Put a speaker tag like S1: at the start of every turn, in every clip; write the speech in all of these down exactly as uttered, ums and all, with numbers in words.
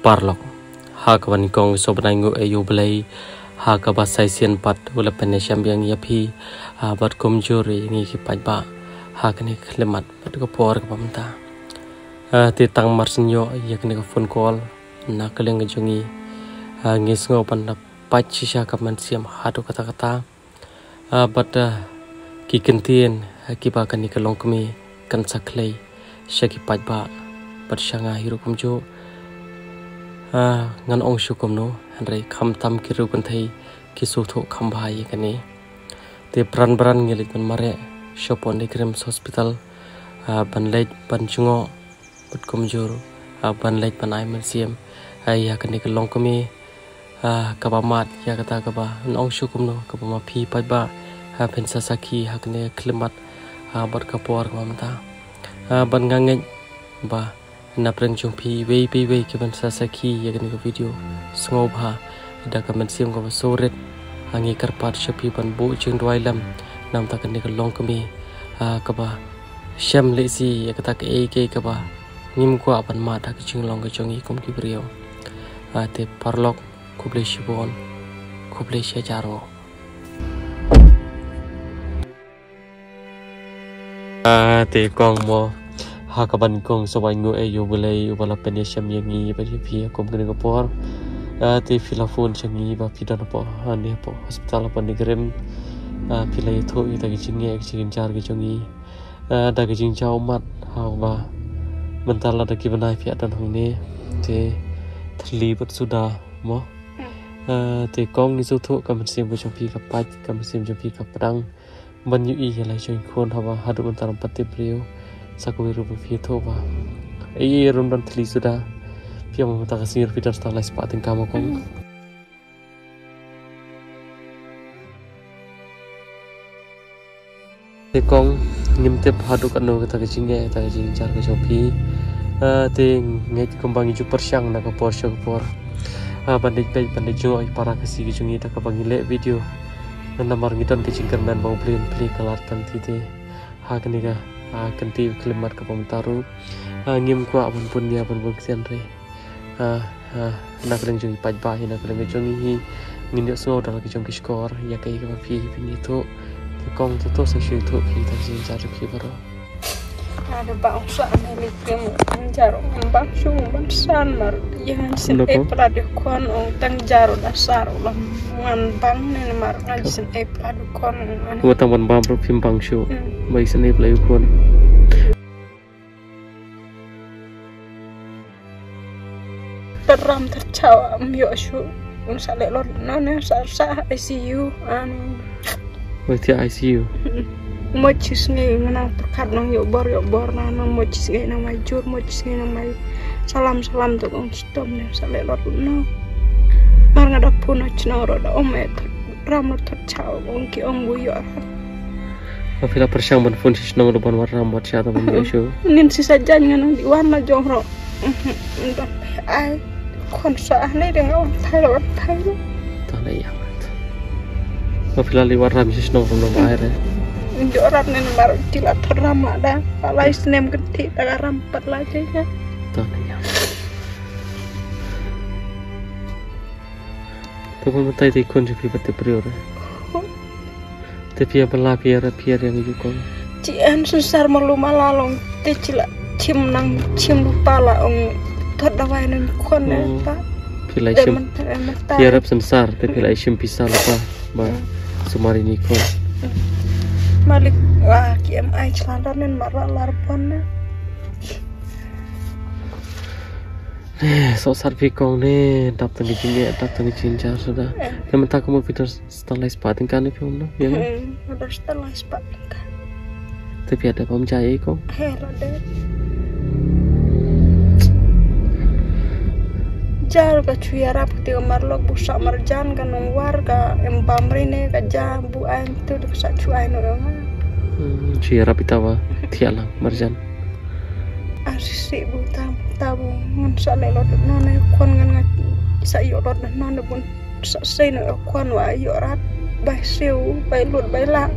S1: parlok hakaban kong sobrango ayu belai hakaba saisian pat ula penesiam yang yapi bat komjuri ngi kipat ba hakani klemat bat ko por ka pamta ti tang marsinyo yakni ka phone call na kaleng jongi ngi sngo pan pachi sha ka man siam hatu kata kata bat ki kentien kiba kan ni kalong kami kan saklei shaki pat ba bat shanga hiru kumjo ngan ong shukum no handrai kham tam kiru kan thai kisu tho kham bhai kani te pran bran ngelit man mare shopon de krem hospital ban lej ban chungo bat kumjur ban lej ban ai man siam ai ya kani kalong kami ka ba mat ya kata ka ba ong shukum no ka ba ma phi pat ba ha pen sasaki hakne klimat bat ka por ma mata ban ngangeng ba na preng jumpi wei wei wei ke ban sasaki ya kani video sngo bha da ka man siam ka ba soret angi karpat shapi ban bu chung dwai lam nam ta kani kalong kami ka ba sham le si ya kata ka e ke ka ba nim ko apan ma ta ki chung long ka chongi kom ki brio te parlok kuble shibon kuble shajaro a te kong mo hakaban kong sawai ngo ayu belai wala penesiam yangi ba phi kom kani ko por te filafon changi ba pidan po ani po hospital pa ni grem pilai tho i ta ki chinge ki chin char ki chongi da ki jing chau mat ha ba mentala da ki banai phi adan hong ne te thli bat suda mo te kong ni su tho kam sim bo chong phi ka pat kam sim jo phi ka prang ban yu i lai chong khon ha ba hadu bantaram patti priyo sakwe ru phi tho ba ei rum dan thli suda pia mo ta kasir fitar sta lai spa ting kamo kong te kong nim te phadu kan no ta ki nge ta ki char ka chopi te nge kumbang ju persyang na ka por shok por bandit bai bandit jo ai para kasi ki jungi ta ka bangi le video na mar ngiton ki chingkan man bau plin pli kalat kan ti te ha kan ni ga kan ti klimat ka pamtaru ngim kwa pun pun dia pun buk sian re na kaleng jungi paj ba na kaleng jungi hi ngin yo so dal ki jong ki skor ya kai ka phi phi to kong to to sai shui to phi ta jin jar ki baro
S2: ada bangsa ni lim jaro bang shung ban san mar yang sin e pradu kon ong tang jaro dasar ulam ngan bang ni mar ngan sin e pradu kon
S1: wa tang ban bam phim bang shu bai sin e play kon
S2: teram tercaw am yo shu un sale lor no ne sa sa I C U an
S1: wa ti I C U
S2: mochis ngai nang perkat nang yo bor yo bor na nang mochis ngai nang majur mochis ngai nang mai salam salam to ong stop ne sale lor no mar ngada puno chnoro da omet ram ter chao ong ki ong bu yo
S1: ma fila persyang ban phone sis nang ban war ram wat sha ta ban yo shu
S2: nin sisa jan ngan di warna jongro ai kon sa ne de ngau thai lo thai lo
S1: ta le ya ma fila li war ram sis nang ram no air
S2: jorat nen baru tila teram ada alai senem gede tak rampat lagi ya
S1: ta le ya to pun tai ti kon ji pati prior te pia bala pia ra pia yang ju kon
S2: ci an susar malu malalong te cila cim nang cim lupa la ong tot dawai nen kon ne pa
S1: pilai sim pia rap sensar te pilai sim pisah lupa ba sumari ni kon
S2: malik wah K M I celana nen marah larpon na
S1: eh so sarvi kong ne dap tangi jinge dap tangi jinjar sudah temen tak kamu fitur setelah spating kan ni film no ya
S2: ada setelah spating kan
S1: tapi ada pemjaya kong
S2: hera deh jar ka chuyara putih marlok busa marjan kan warga empamri ne ka jambu ain tu dik sa chuai no
S1: hmm chuyara pitawa tialang marjan
S2: asisi bu tam tabu ngan sa le lot no ne kon ngan sa yo lot no ne bun sa sei no kon wa yo rat bai siu bai lut bai la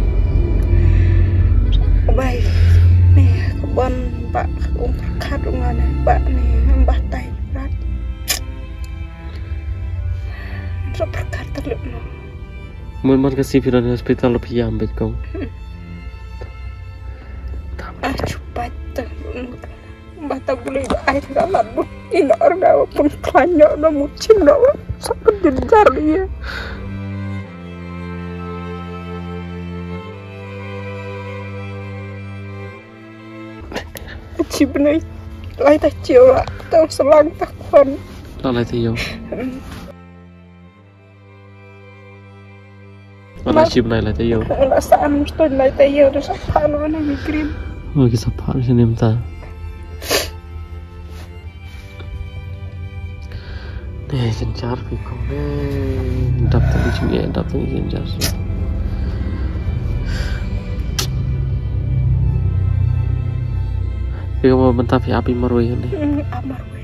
S2: bai ne kebon pak um khat ngan ba ne mbah tai rat seperkar terlalu no.
S1: Mun man kasih piran hospital lebih yam bet kong.
S2: Ah cepat terlalu. Bata boleh air kalat pun ina orga pun kelanjak no mucin no sampai jenjar dia. Cibnai lai ta chiều lại tao selang tak kon.
S1: Lai ta yo. Mana cibnai lai ta yo.
S2: Lah saan mesti lai ta yo dah sapan mana mikrim.
S1: Oh kisah apa sih nemta. Eh jenjar pikong eh dapet di sini dapet di jenjar. Dia mau bentar fi api marway ni.
S2: Amarway.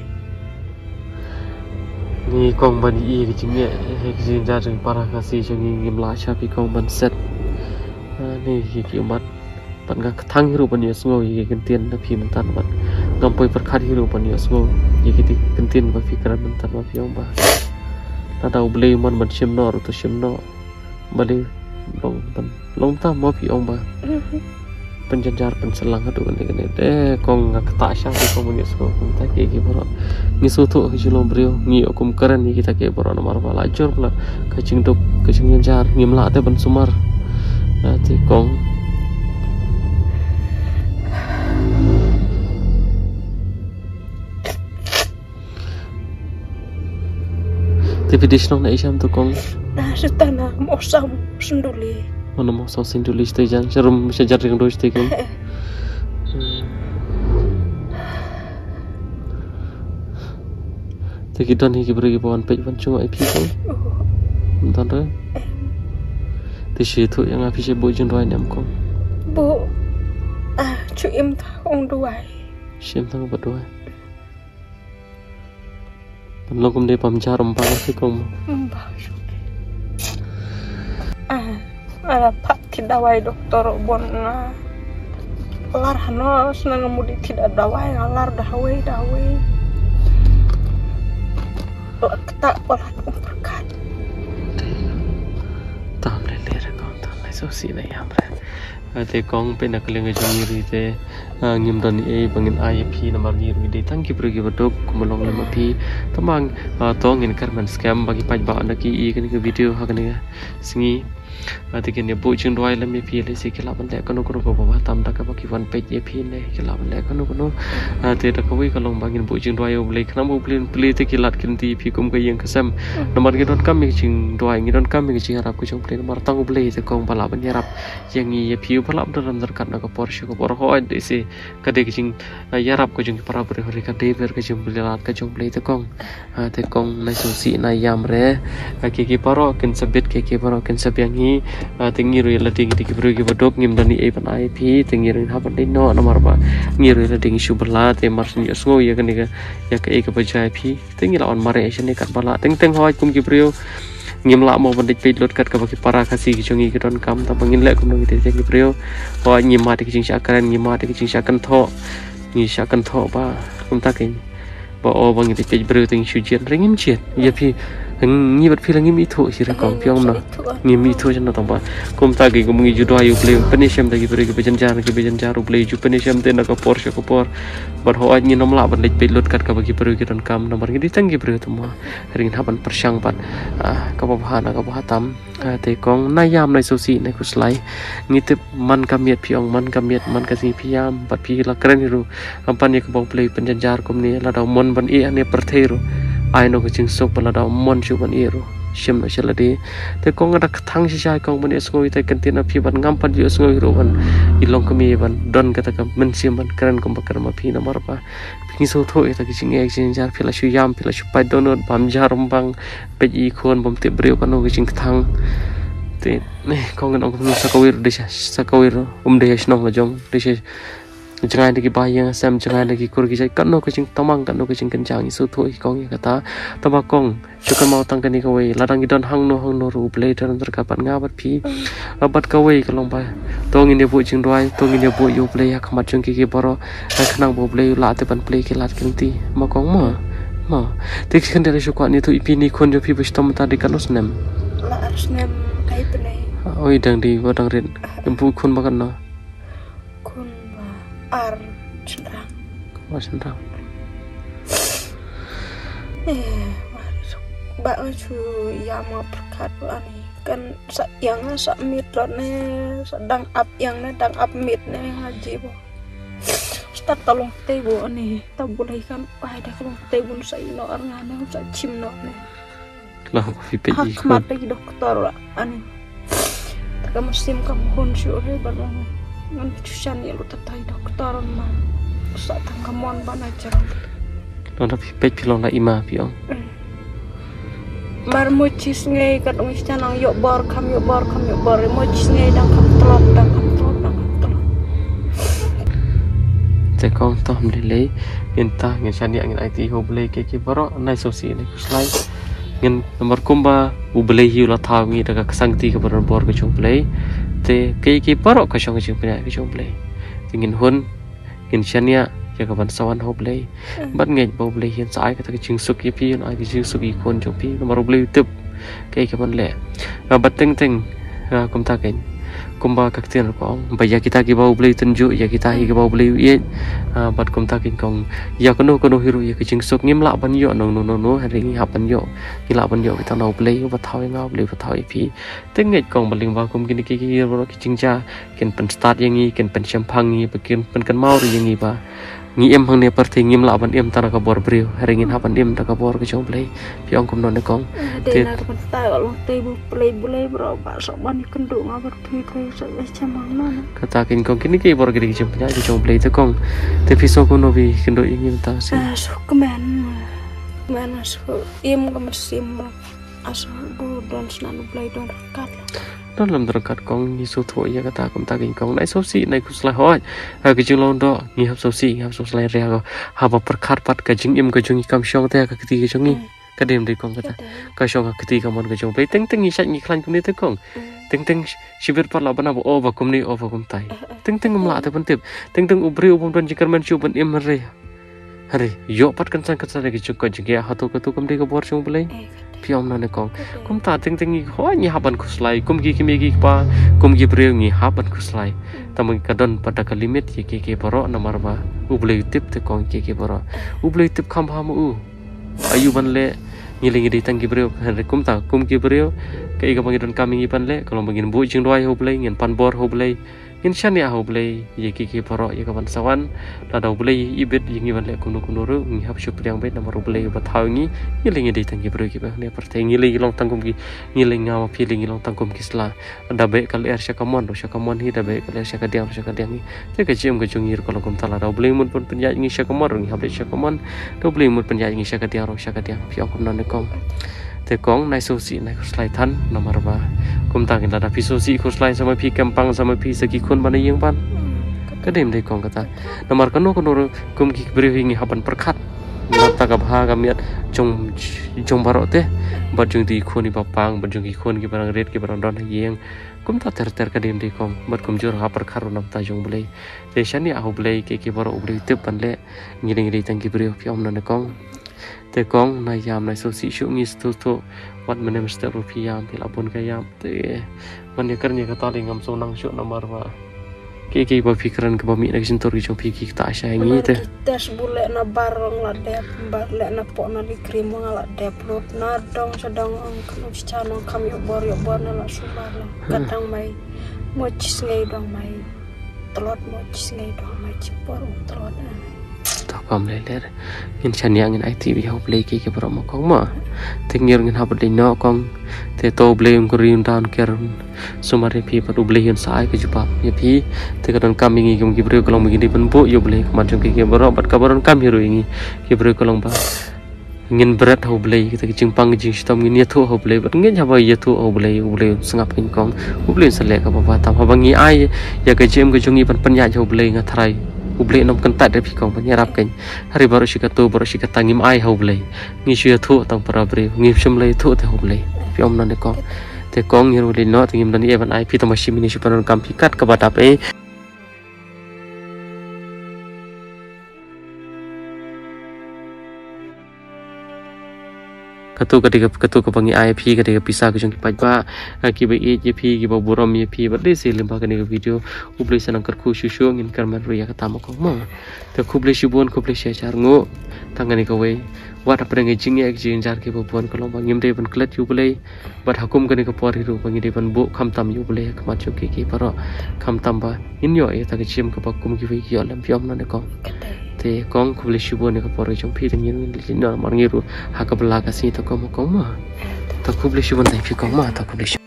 S1: Ni kong ban i di sini eh jenjar dengan para kasih jangan ngim lah siapa kong ban set. Ni kiki umat ban gak ketang hirup ban ya semua ye gentian tapi mentan ban ngampoi perkat hirup ban ya semua ye kiti gentian ba fikiran mentan ba fi ba. Tadau beli man ban shimno atau shimno beli long ban long tam ma fi ba. Penjajar penselang aduh ni kan deh kong ngak ketak syah di kong menyus kong kita kiki borok misu tu hijulom brio ngi okum keren ni kita kiki borok nomor bala jor pula kacing dok kacing nyajar ngimla te ban sumar nanti kong tapi di sana isyam tu kong
S2: nah setana mau sam senduli.
S1: Mana mau sausin dulu istijan, serum sejar dengan dua istikan. Tapi dan hiki beri bawan pej pan cuma I P kan, entah tu. Di situ yang api saya buat jendela ni amkom.
S2: Bu, ah cuim tahun dua.
S1: Siam tahun berdua. Belum kemudian pamjar empang sih kong.
S2: Empang. Ah. Ala pak tidak wai dokter bon na lar hano senang mudi tidak dawai lar dawai dawai tak olah umperkan
S1: tam le le kong tam le so si na yam re ate kong pe nak leng jong ri te ngim don e bangin I P nomor ni ri de tangki pergi bedok kumolong lama pi tamang tong in karman scam bagi paj ba na ki i kan ke video ha kan singi ate ken ya bu jing doi lam pi le si kala ban le kanu kanu ko ba tam da ka ba ki wan pej e pi ne kala ban le kanu kanu ate da ka wi ka long bangin bu jing doi le khna bu plin pli te ki lat kin ti pi kum ka yang kasam nomor gi don kam mi jing doi ngi don kam mi jing harap ku jong plin nomor tang bu le te kong bala ban yarap yang i pi bala dalam terkat na ka por shu ko por ho de se ka de jing yarap ko jing para bre hori ka de ber ka jing lat ka jong plin te kong te kong na so si na yam re ki ki paro ken sabit ki ki paro ken sabyang hi tinggi ru la ding di bro gi bodok ngim dani e pan I P tinggi ru ha pan no nomor ba ngi ru la ding shu bala te mar ni sngo ya kan ga ya ka e ka ba I P tinggi la on mare shen ni kat bala teng teng hoi kum gi bro ngim la mo ban dik pe lot kat ka ba ki para khasi gi chongi ki don kam ta pangin le kum no gi te gi bro ho ngi ma de ki jing sha kan ngi ma de ki jing sha kan tho ngi sha kan tho ba kum ta kin ba o bang gi te bro ting shu jen ringim jet ya pi ngi bat phi la ngi mi tho si ra kong pyong no ngi mi tho jan ta ba kum ta gi kum ngi ju do ayu ple penisham ta gi bre gi bejan jar gi bejan jar ple ju penisham te na ka por sha ko por bat ho ngi nom la ban lek pe lot kat ka ba gi bre gi don kam nomor gi tang gi bre tu mo ring haban persyang pat ka ba ha na ka ba tam te kong na yam nai so si nai ku slai ngi te man ka miet pyong man ka miet man ka si pyam bat pi la kren ru ampan ni ka ba ple penjan jar kum ni la da mon ban e ane perthero ai no kucing sok bala da mon chu ban ero shim no shaladi te kong ada thang si sai kong ban esngoi te kantin api ban ngam pan ju esngoi ro ban ilong kami ban don kata kam men sim ban keren kom bakar ma phi na mar pa phi so tho eta kucing ek jin jar phila shu yam phila shu pai donot bam jar bang pe i khon bom te breu kan no kucing thang te ne kong an ong sakawir de sakawir um de snong jong de jangan lagi bayang sam jangan lagi kur ki kan no kucing tamang kan no kucing kencang isu tu kong kata tabakong suka mau tang kan ni kawai ladang idon hang no hang no ru play dalam terkapan ngabat pi abat kawai kalong ba tong ini bu jing doi tong ini bu yu play ya kamat jung ki ki baro kan kenang bu play la te ban play ki lat kinti ma kong ma ma Tik kan dari suku ni tu ipini kon jo pi bestom tadi kan osnem.
S2: Lah harus nem kai penai.
S1: Oi dang di wadang rin. Empu kon makan no.
S2: Kun ba ar sedang.
S1: Masan tang.
S2: Eh, mari ba cu ya mau berkat ani kan sak yang sak mit ne sedang up yang ne dang up mit ne haji bo. Start tolong teh bo ani tak boleh kan wah dah tolong teh bo sa ino arngane sa chim no ne.
S1: Lah fi pe i kon.
S2: Mata doktor ani. Tak musim kamu hun syu he balong. Ngan cusan ya lu tatai doktor ma. Sa tangkamon bana jarang.
S1: Lo na fi pe pilong la ima piong.
S2: Mar mochis ngai kat ong chanang yo bor kam yo bor kam yo bor mochis ngai dang kam tlop dang kam tlop dang kam tlop.
S1: Te kong tom le le ngenta ngen chani ngin I T ho ble ke ke baro nai so si ne kuslai ngin nomor kumba u ble hi la tha ngi daga kasang ti ke bor bor ke chung ble te ke ke baro ka chong chung ple ke chung ble ngin hun ngin chania ya ka ban sawan ho ble bat ngai bo ble hian sai ka ta ching suk ye pi ai ki ching suk i kon chung pi nomor ble tip ke ke ban le bat teng teng kum ta ken kumba kaktian ko ba ya kita ki bau ble tunju ya kita hi ki bau ble ye bat kum ta ken kong ya kono kono hiru ye ki ching suk ngim la ban yo no no no no hari ngi hap ban yo ki la ban yo ki ta no ble ba thau nga ble ba thau pi teng ngai kong baling ba kum ki ki ki ro ki ching cha ken pen start yang ngi ken pen champang ngi ba ken pen kan mau ri ngi ba ngi em hang ne par the ngim la ban em ta ka bor breu hari ngi hap ban em ta ka bor ka chong ble pi ong kum non ne kong
S2: te na ka ta lo te bu ple ble bro ba so ban ni kendu nga ber thi kai sa chamang non
S1: kata kin kong kini ki bor ki ki chong nya ki chong ble te kong te pi so ko no bi kendo ingim ta si
S2: so kemen men so im ka mesim aso bu don snan ble don kat
S1: don lam terkat kong ni so tho ya kata kum ta kin kong nai so si nai kusla hoi ha ki jing lon do ngi hap so si hap so slai ria ko ha ba perkhat pat ka jing im ka jung kam shong te ka ti ki jong ni ka dem de kong kata ka shong ka ti ka mon ka jong ble teng teng ni sat ni klan kum ni te kong teng teng shibir par la bana o ba kum ni o ba kum tai teng teng mla te pun tip teng teng ubri ubum don jikar man shu ban im re hari yo pat kan san kan san ki chuk ka jing ya ha to ka tu kum de ka bor chung ble piom na ne kong kum ta ting ting ni ho ni haban kuslai kum gi ki me gi pa kum gi breu ni haban kuslai tamang kadon pada ka limit ye ke ke boro na marba ublei tip te kong ke ke boro ublei tip kham ha mu ayu ban le ni le ngi tang gi breu kum ta kum gi breu ke ga bang don kami ngi pan le kalau bangin bu jing roi ho blei ngin pan bor ho blei ngin shan ya ho blei ye ke ke boro ye ka ban sawan la da blei ibet ye ngi ban le kuno kuno ru ngi hap shup yang bet na mar blei ba thau ngi ni le ngi tang gi breu ki ba ne par te ngi le long tang kum gi ngi le nga ma phi le ngi long tang kum ki sla da be kal er sha kamon ro sha kamon hi da be kal er sha ka diam sha ka diam ngi te ka chim ka chung ngir kalau kum tala da blei mun pun penja ngi sha kamon ro ngi hap le sha kamon do blei mun penja ngi sha ka diam ro sha ka diam pi kum non ne kong te kong nai so si nai kuslai than nomor ba kum ta kin da pi so si kuslai sama pi kampang sama pi segi kun ban yang ban ka dem de kong kata nomor kono kono kum ki breu hingi haban perkhat ta ka bha ka miat jong jong baro te ba jung di khoni ba pang ba jung ki khon ki barang red ki barang don yeng kum ta ter ter ka dem de kong bat kum jur ha perkhat nam ta jong blei te shani a ho blei ke ki baro blei te pan le ngi ngi tang ki breu pi om nan kong te kong na yam na so si shu ngi stu to wat menem ster rupiah pi labon ka yam te man ye kernya ka ta ngam so nang shu nomor ba ke ke ba pikiran ke ba mi na sin tor ki jong pi ki ta sha ngi te
S2: tes bule na barong la dep bar le na po na di krim la dep lot na dong sedang ang kanu chano kam yo bor yo bor na la subar la kadang mai mochis ngai dong mai telot mochis ngai dong mai cipor telot
S1: ta kam le le in chan yang in I T bi ho play ki ke pro mo kong ma tingir ngin ha bli no kong te to ble ng rin down ker sumare pi pa du ble hin sai ke jupa ye pi te ka don kam ngi kum ki bre kolong ngi di pen bu yo ble man chung ki ke bro bat ka baron kam hiru ngi ki bre kolong ba ngin berat ho ble ki te jing pang jing stom ngi ye thu ho ble bat ngin ha ba ye thu ho ble u ble sangap kin kong u ble sa le ka ba ta ha ba ngi ai ya ka jem ke jungi pan pan ya ho ble nga thrai uble nom kan ta de phi kong ban yarap ken hari baru shi ka tu baru shi ka tangim ai ho ble ngi shi thu tang para bre ngi shum le thu te ho ble pi om nan de kong te kong ngi ro le no tangim dan ye ban ai phi ta mashi mini shi pan kam phi kat ka ba ta pe katu ketika katu kepangi I P ketika pisah ke jong kipai ba ki ba e je pi ki ba borom ye pi ba de se limba kenika video ublei sanang kerku susu ngin karman ruya katama ko ma te kublei shibon kublei shachar ngo tangani ka we wat apa dengan jing ya jing jar ke babuan kalau bangim de ban klet yu boleh bat hakum kenika por hiru bangi de ban bu kham tam yu boleh kamat jo ke ki paro kham tam ba in yo e ta ke chim ka bakum ki we ki alam piom na ne ko te kong kublei shibon ne ka por jong pi de ngin ni na mar ngiru hakabla ka si to ko ma ko ma ta kublei shibon dai pi ko ma ta kublei